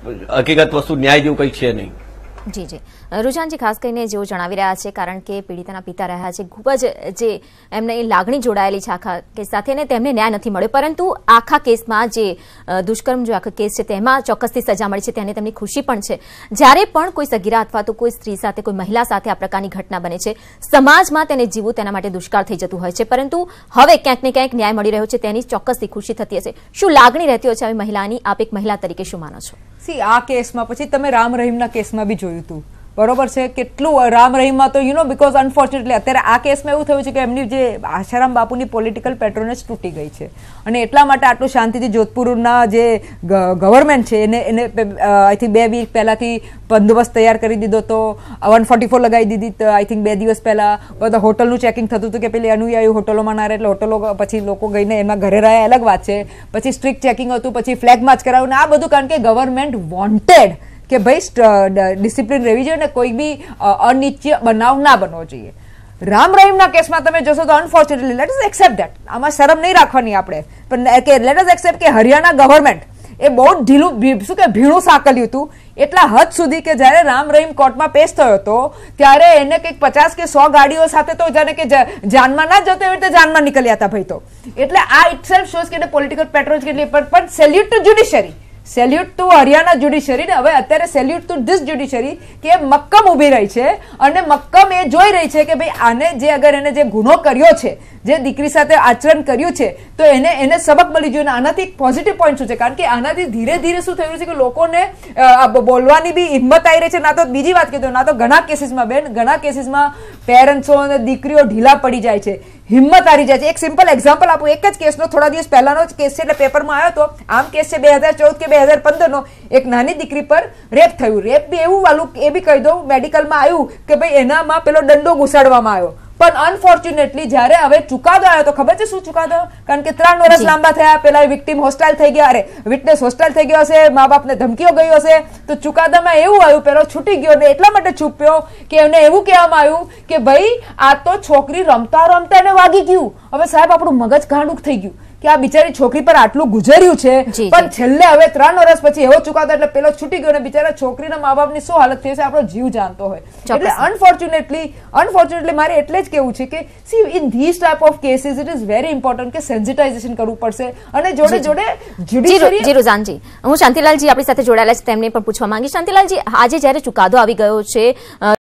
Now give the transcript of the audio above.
હકીકત વસ્તુ ન્યાય જેવું કંઈ છે નહીં. જી જી રુઝાનજી, ખાસ કરીને જેઓ જણાવી રહ્યા છે, કારણ કે પીડિતાના પિતા રહ્યા છે, ખૂબ જ જે એમને લાગણી જોડાયેલી છે આખા કેસ સાથે, અને તેમને ન્યાય નથી મળ્યો, પરંતુ આખા કેસમાં જે દુષ્કર્મ જો આખા કેસ છે તેમાં ચોક્કસથી સજા મળી છે, તેને તેમની ખુશી પણ છે. જ્યારે પણ કોઈ સગીરા અથવા તો કોઈ સ્ત્રી સાથે, કોઈ મહિલા સાથે આ પ્રકારની ઘટના બને છે, સમાજમાં તેને જીવવું તેના માટે દુષ્કાળ થઈ જતું હોય છે, પરંતુ હવે ક્યાંક ને ક્યાંક ન્યાય મળી રહ્યો છે, તેની ચોક્કસથી ખુશી થતી હશે. શું લાગણી રહેતી હોય છે આવી મહિલાની? આપ એક મહિલા તરીકે શું માનો છો? આ કેસમાં પછી તમે રામ રહીમના કેસમાં બી જોયું હતું, બરોબર છે? કેટલું રામ રહીમમાં તો બીકોઝ અનફોર્ચ્યુનેટલી અત્યારે આ કેસમાં એવું થયું છે કે એમની જે આશારામ બાપુની પોલિટિકલ પેટ્રોનેજ તૂટી ગઈ છે, અને એટલા માટે આટલું શાંતિથી જોધપુરના જે ગવર્મેન્ટ છે એને આઈ થિંક 2 વીક પહેલાથી બંદોબસ્ત તૈયાર કરી દીધો હતો, 144 લગાવી દીધી આઈ થિંક 2 દિવસ પહેલા. બધા હોટલનું ચેકિંગ થતું હતું કે પેલી અનુયાયી હોટલોમાં ના રહે, એટલે હોટલો પછી લોકો ગઈને એમના ઘરે રહ્યા અલગ વાત છે. પછી સ્ટ્રિક્ટ ચેકિંગ હતું, પછી ફ્લેગ માર્ચ કરાવ્યું, આ બધું કારણ કે ગવર્મેન્ટ વોન્ટેડ કે ભાઈ ડિસિપ્લિન રહેવી જોઈએ ને કોઈ બી અનિચ્છનીય બનાવ ના બનવો જોઈએ. રામ રહીમના કેસમાં તમે જોશો તો unfortunately let us accept that, આમાં શરમ નહીં રાખવાની આપણે, પણ કે લેટ અસ એક્સેપ્ટ કે હરિયાણા ગવર્મેન્ટ એ બહુ ઢીલું શું કે ભીણું સાંકલ્યું હતું એટલા હદ સુધી કે જ્યારે રામ રહીમ કોર્ટમાં પેશ થયો હતો ત્યારે એને કંઈક 50 કે 100 ગાડીઓ સાથે તો જાણે કે જાનમાં ના જતો એવી રીતે જાનમાં નીકળ્યા હતા ભાઈ. તો એટલે આ ઇટસેલ્ફ શોઝ કે પોલિટિકલ પેટ્રોલ કેટલી, પણ salute to judiciary, salute to Haryana judiciary ને હવે અત્યારે સેલ્યુટ ટુ ધીસ જ્યુડિશરી કે મક્કમ ઉભી રહી છે અને મક્કમ એ જોઈ રહી છે કે ભાઈ આને જે અગર એને જે ગુનો કર્યો છે, જે દીકરી સાથે આચરણ કર્યું છે, તો એને સબક મળી જોઈએ. આનાથી એક પોઝિટિવ પોઈન્ટ શું છે, કારણ કે આનાથી ધીરે ધીરે શું થયું છે કે લોકોને બોલવાની બી હિંમત આવી રહી છે. ના તો બીજી વાત કીધું, ના તો ઘણા કેસીસમાં બેન, ઘણા કેસીસમાં પેરેન્ટ્સો અને દીકરીઓ ઢીલા પડી જાય છે, હિંમત હારી જાય છે. એક સિમ્પલ એક્ઝામ્પલ આપું, એક જ કેસનો થોડા દિવસ પહેલાનો જ કેસ છે, એટલે પેપરમાં આવ્યો હતો. આમ કેસ છે 2014 કે 2015 નો, એક નાની દીકરી પર રેપ થયું. રેપ બી એવું વાલું એ બી કહી દઉં, મેડિકલમાં આવ્યું કે ભાઈ એનામાં પેલો દંડો ઘુસાડવામાં આવ્યો, પણ અનફોર્ચ્યુનેટલી જ્યારે હવે ચુકાદો આવ્યો તો ખબર છે શું ચુકાદો? કારણ કે 3 વર્ષ લાંબા થયા, પેલા વિક્ટિમ હોસ્ટાઇલ થઈ ગયા, અરે વિટનેસ હોસ્ટાઇલ થઈ ગયો હશે, મા બાપને ધમકીઓ ગઈ હશે, તો ચુકાદામાં એવું આવ્યું પેલો છૂટી ગયો ને એટલા માટે છૂપ્યો કે એમને એવું કહેવામાં આવ્યું કે ભાઈ આ તો છોકરી રમતા રમતા એને વાગી ગયું. હવે સાહેબ આપણું મગજ ગાંડું થઈ ગયું કે આ બિચારી છોકરી પર આટલું ગુજર્યું છે, પણ છેલ્લે હવે 3 વર્ષ પછી એવો ચુકાદો એટલે પેલો છૂટી ગયો ને બિચારા છોકરીના મા બાપની શું હાલત થઈ છે આપણો જીવ જાણતો હોય. એટલે અનફોર્ચ્યુનેટલી મારે એટલે જ કેવું છે કે see in this type of cases it is very important કે સેન્સિટાઇઝેશન કરવું પડશે, અને જોડે જોડે જ્યુડિશરી. જી રુઝાનજી, હું શાંતિલાલજી આપણી સાથે જોડાયેલા છે, તેમને પણ પૂછવા માંગીશ. શાંતિલાલજી, આજે જ્યારે ચુકાદો આવી ગયો છે